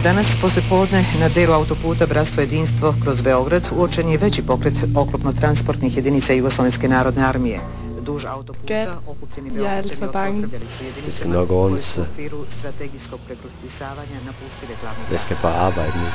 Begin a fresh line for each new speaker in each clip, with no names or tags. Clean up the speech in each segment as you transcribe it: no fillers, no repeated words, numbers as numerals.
Danas poslijepodne na delu autoputa Bratstvo jedinstvo kroz Beograd uočen je veći pokret oklopno-transportnih jedinica Jugoslavijske narodne armije. Duž autoputa okupljeni Beograđani pozdravljali su jedinice koje su u okviru strategijskog prekrcavanja napustile glavni grad.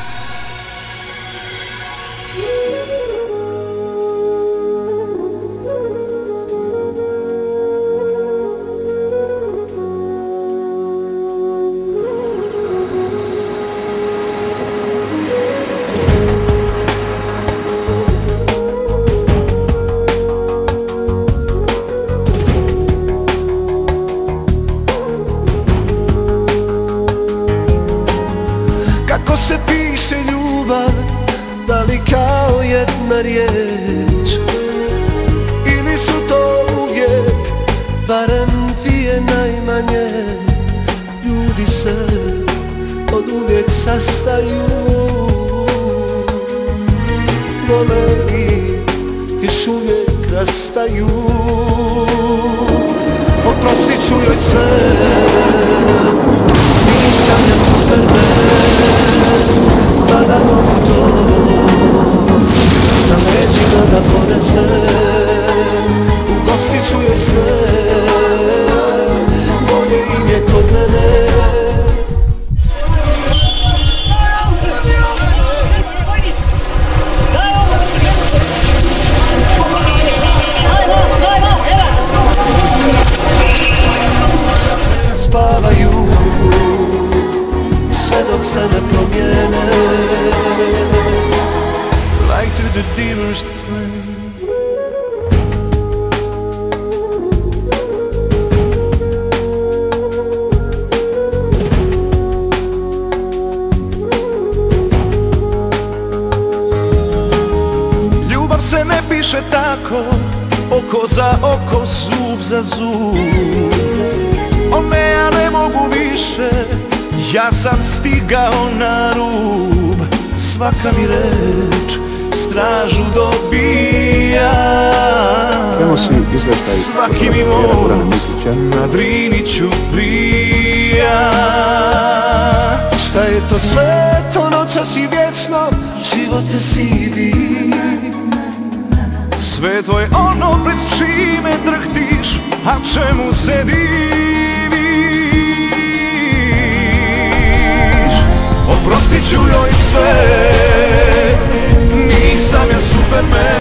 Kako se piše ljubav, da li kao jedna riječ, ili su to uvijek barem dvije najmanje? Ljudi se od uvijek sastaju, vole i još uvijek rastaju. Oprostit ću joj sve, nisam ja Superman, pa da mogu to na leđima da ponesem. Ugostit ću joj sve, bolje im je kod mene. Neka spavaju sve dok se ne promijene. Like to the dearest friend. Ljubav se ne piše tako, oko za oko, zub za zub. O ne, ja ne mogu više, ja sam stigao na rub. Svaka mi reč stražu dobija, svaki mi most na Drini ću prija. Šta je to sveto, noćas i vječno, živote sivi. Sveto je ono pred čime drhtiš, a čemu se diviš. Oprostit ću joj sve, nisam ja Superman,